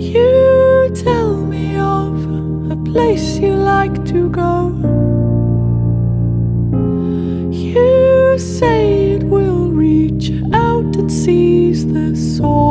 You tell me of a place you like to go. You say it will reach out and seize the soul.